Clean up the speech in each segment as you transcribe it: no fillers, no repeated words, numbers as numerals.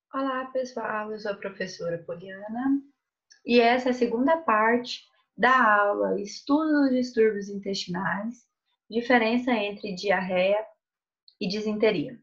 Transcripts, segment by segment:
Olá, pessoal. Eu sou a professora Poliana e essa é a segunda parte da aula Estudo dos distúrbios intestinais, diferença entre diarreia e disenteria.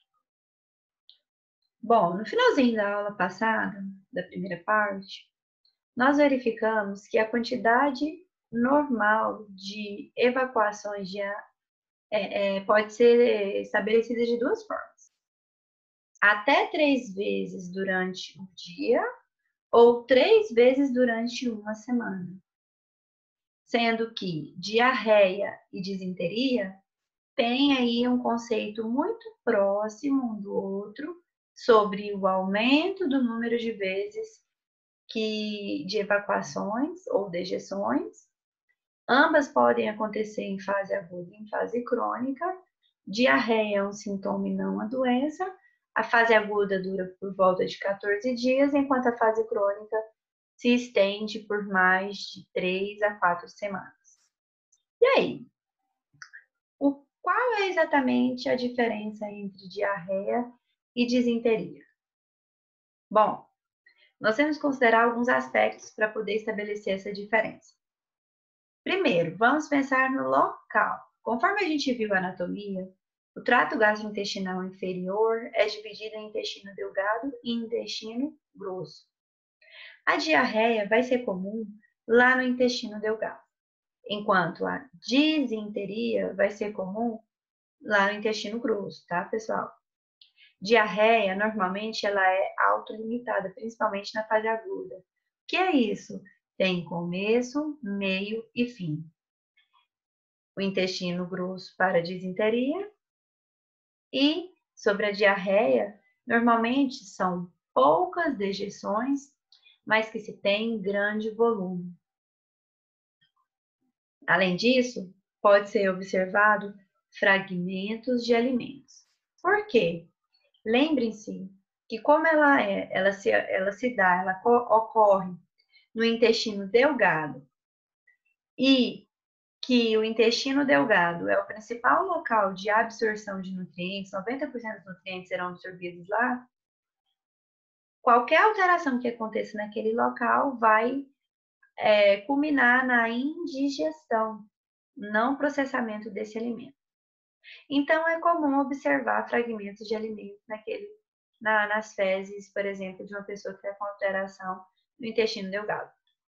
Bom, no finalzinho da aula passada, da primeira parte, nós verificamos que a quantidade normal de evacuações pode ser estabelecida de duas formas: até 3 vezes durante o dia ou 3 vezes durante uma semana. Sendo que diarreia e disenteria têm aí um conceito muito próximo um do outro sobre o aumento do número de vezes de evacuações ou dejeções. Ambas podem acontecer em fase aguda e em fase crônica. Diarreia é um sintoma e não uma doença. A fase aguda dura por volta de 14 dias, enquanto a fase crônica se estende por mais de 3 a 4 semanas. E aí, qual é exatamente a diferença entre diarreia e disenteria? Bom, nós temos que considerar alguns aspectos para poder estabelecer essa diferença. Primeiro, vamos pensar no local. Conforme a gente viu a anatomia, o trato gastrointestinal inferior é dividido em intestino delgado e intestino grosso. A diarreia vai ser comum lá no intestino delgado, enquanto a disenteria vai ser comum lá no intestino grosso, tá, pessoal? Diarreia, normalmente, ela é autolimitada, principalmente na fase aguda. O que é isso? Tem começo, meio e fim. O intestino grosso para a disenteria e sobre a diarreia, normalmente são poucas dejeções, mas que se tem grande volume. Além disso, pode ser observado fragmentos de alimentos. Por quê? Lembrem-se que como ela ocorre no intestino delgado e que o intestino delgado é o principal local de absorção de nutrientes, 90% dos nutrientes serão absorvidos lá. Qualquer alteração que aconteça naquele local vai culminar na indigestão, não processamento desse alimento. Então, é comum observar fragmentos de alimentos nas fezes, por exemplo, de uma pessoa que está com alteração no intestino delgado.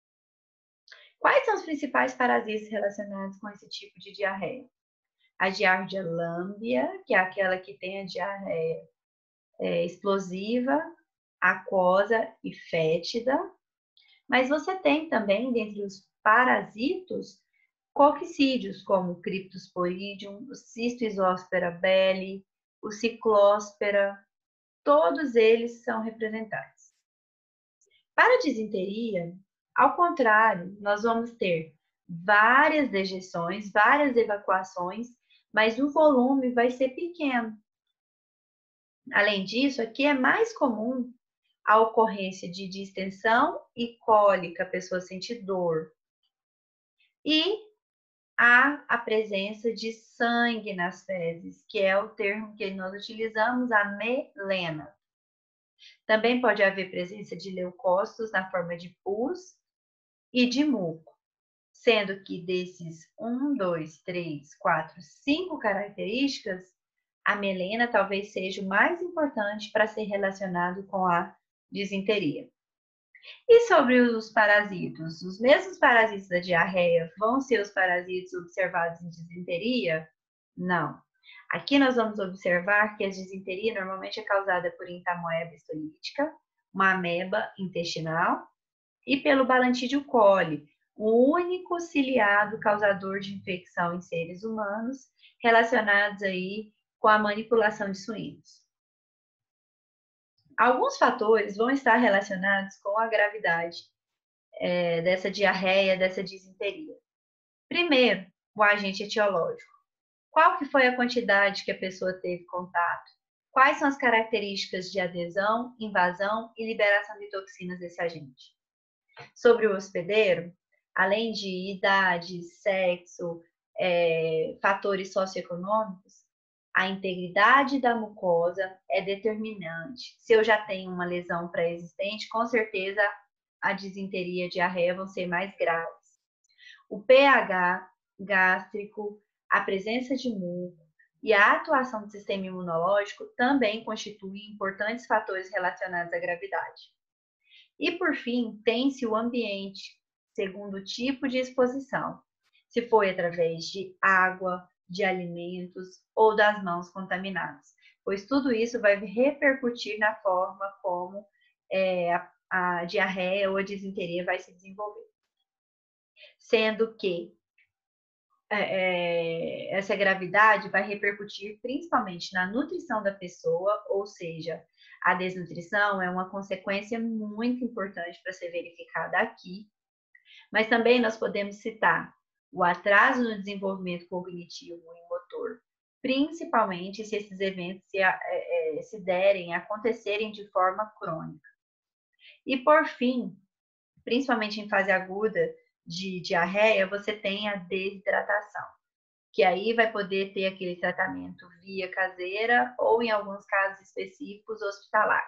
Quais são os principais parasitas relacionados com esse tipo de diarreia? A Giardia lamblia, que é aquela que tem a diarreia explosiva, aquosa e fétida. Mas você tem também, dentre os parasitos, coccídeos, como o Cryptosporidium, o Cystoisospora belli, o Cyclospora, todos eles são representados. Para a disenteria, ao contrário, nós vamos ter várias dejeções, várias evacuações, mas o volume vai ser pequeno. Além disso, aqui é mais comum a ocorrência de distensão e cólica, a pessoa sente dor. E há a presença de sangue nas fezes, que é o termo que nós utilizamos, a melena. Também pode haver presença de leucócitos na forma de pus e de muco, sendo que desses 1, 2, 3, 4, 5 características, a melena talvez seja o mais importante para ser relacionado com a disenteria. E sobre os parasitos? Os mesmos parasitos da diarreia vão ser os parasitos observados em disenteria? Não. Aqui nós vamos observar que a disenteria normalmente é causada por entamoeba histolítica, uma ameba intestinal, e pelo Balantídeo coli, o único ciliado causador de infecção em seres humanos relacionados aí com a manipulação de suínos. Alguns fatores vão estar relacionados com a gravidade dessa diarreia, dessa disenteria. Primeiro, o agente etiológico. Qual que foi a quantidade que a pessoa teve contato? Quais são as características de adesão, invasão e liberação de toxinas desse agente? Sobre o hospedeiro, além de idade, sexo, fatores socioeconômicos, A integridade da mucosa é determinante. Se eu já tenho uma lesão pré-existente, com certeza a disenteria e a diarreia vão ser mais graves. O pH gástrico, a presença de muco e a atuação do sistema imunológico também constituem importantes fatores relacionados à gravidade. E, por fim, tem-se o ambiente, segundo o tipo de exposição, se foi através de água, de alimentos ou das mãos contaminadas, pois tudo isso vai repercutir na forma como a diarreia ou a disenteria vai se desenvolver. Sendo que essa gravidade vai repercutir principalmente na nutrição da pessoa, ou seja, a desnutrição é uma consequência muito importante para ser verificada aqui, mas também nós podemos citar o atraso no desenvolvimento cognitivo e motor, principalmente se esses eventos se derem, acontecerem de forma crônica. E por fim, principalmente em fase aguda de diarreia, você tem a desidratação, que aí vai poder ter aquele tratamento via caseira ou, em alguns casos específicos, hospitalar.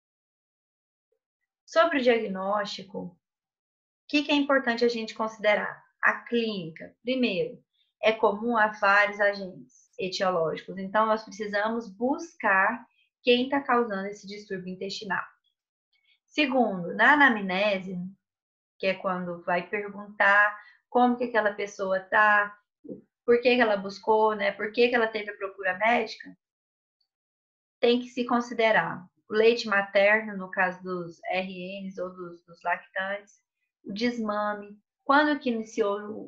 Sobre o diagnóstico, o que é importante a gente considerar? A clínica, primeiro, é comum a vários agentes etiológicos, então nós precisamos buscar quem está causando esse distúrbio intestinal. Segundo, na anamnese, que é quando vai perguntar como que aquela pessoa está, por que ela buscou, né? Por que ela teve a procura médica, tem que se considerar o leite materno, no caso dos RNs ou dos lactantes, o desmame, quando que iniciou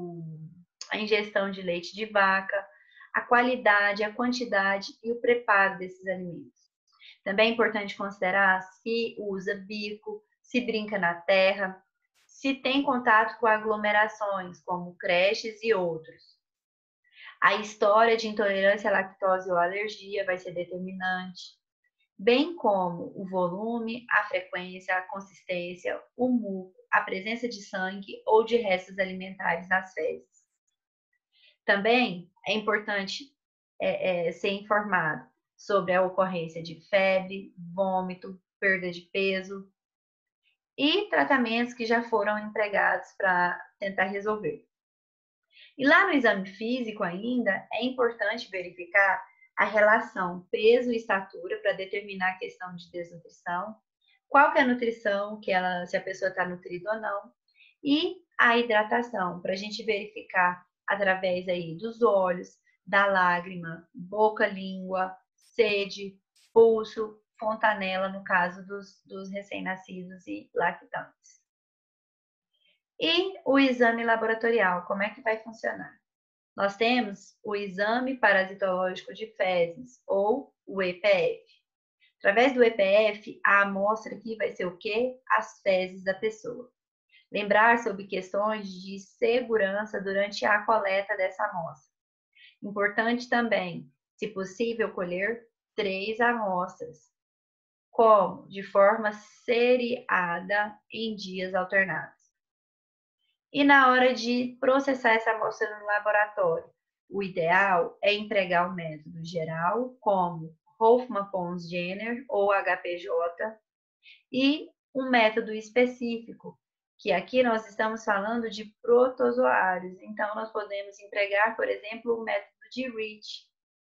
a ingestão de leite de vaca, a qualidade, a quantidade e o preparo desses alimentos. Também é importante considerar se usa bico, se brinca na terra, se tem contato com aglomerações, como creches e outros. A história de intolerância à lactose ou alergia vai ser determinante, bem como o volume, a frequência, a consistência, o muco, a presença de sangue ou de restos alimentares nas fezes. Também é importante ser informado sobre a ocorrência de febre, vômito, perda de peso e tratamentos que já foram empregados para tentar resolver. E lá no exame físico ainda, é importante verificar a relação peso e estatura para determinar a questão de desnutrição, qual que é a nutrição, se a pessoa está nutrida ou não, e a hidratação, para a gente verificar através aí dos olhos, da lágrima, boca, língua, sede, pulso, fontanela, no caso dos recém-nascidos e lactantes. E o exame laboratorial, como é que vai funcionar? Nós temos o exame parasitológico de fezes, ou o EPF. Através do EPF, a amostra aqui vai ser o quê? As fezes da pessoa. Lembrar sobre questões de segurança durante a coleta dessa amostra. Importante também, se possível, colher 3 amostras, como de forma seriada em dias alternados. E na hora de processar essa amostra no laboratório, o ideal é empregar o método geral, como Hoffmann-Pons-Jenner ou HPJ, e um método específico, que aqui nós estamos falando de protozoários. Então, nós podemos empregar, por exemplo, o método de Rich.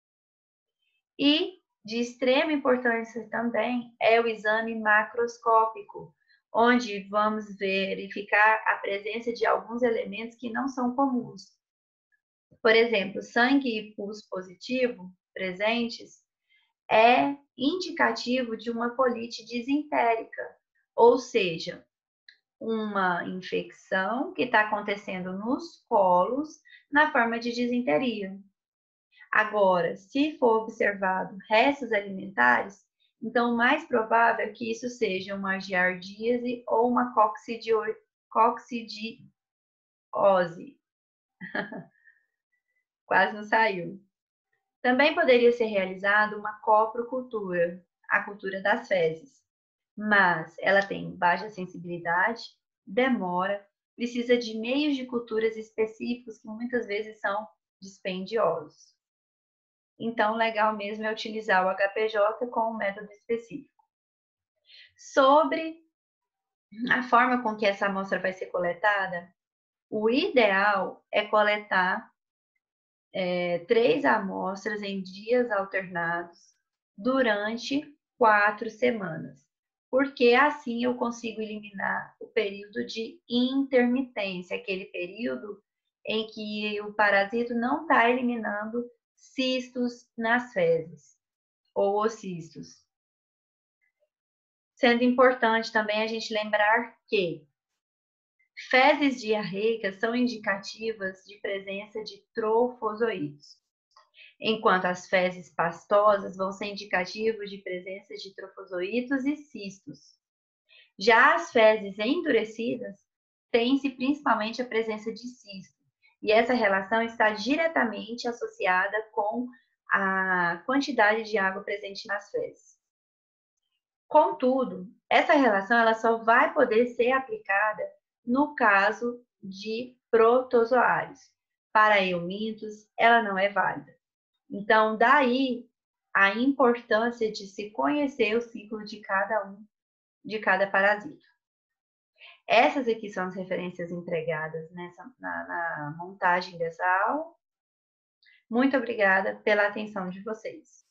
E de extrema importância também é o exame macroscópico, onde vamos verificar a presença de alguns elementos que não são comuns. Por exemplo, sangue e pus positivo presentes é indicativo de uma colite disentérica, ou seja, uma infecção que está acontecendo nos colos na forma de disenteria. Agora, se for observado restos alimentares, então o mais provável é que isso seja uma giardíase ou uma coccidiose. Quase não saiu. Também poderia ser realizada uma coprocultura, a cultura das fezes, mas ela tem baixa sensibilidade, demora, precisa de meios de culturas específicos que muitas vezes são dispendiosos. então legal mesmo é utilizar o HPJ com um método específico. Sobre a forma com que essa amostra vai ser coletada, o ideal é coletar 3 amostras em dias alternados durante 4 semanas, porque assim eu consigo eliminar o período de intermitência, aquele período em que o parasito não está eliminando cistos nas fezes ou ocistos. Sendo importante também a gente lembrar que fezes diarreicas são indicativas de presença de trofozoítos, enquanto as fezes pastosas vão ser indicativos de presença de trofozoítos e cistos. Já as fezes endurecidas tem-se principalmente a presença de cisto, e essa relação está diretamente associada com a quantidade de água presente nas fezes. Contudo, essa relação ela só vai poder ser aplicada no caso de protozoários. Para eumintos, ela não é válida. Então, daí a importância de se conhecer o ciclo de de cada parasito. Essas aqui são as referências empregadas na montagem dessa aula. Muito obrigada pela atenção de vocês.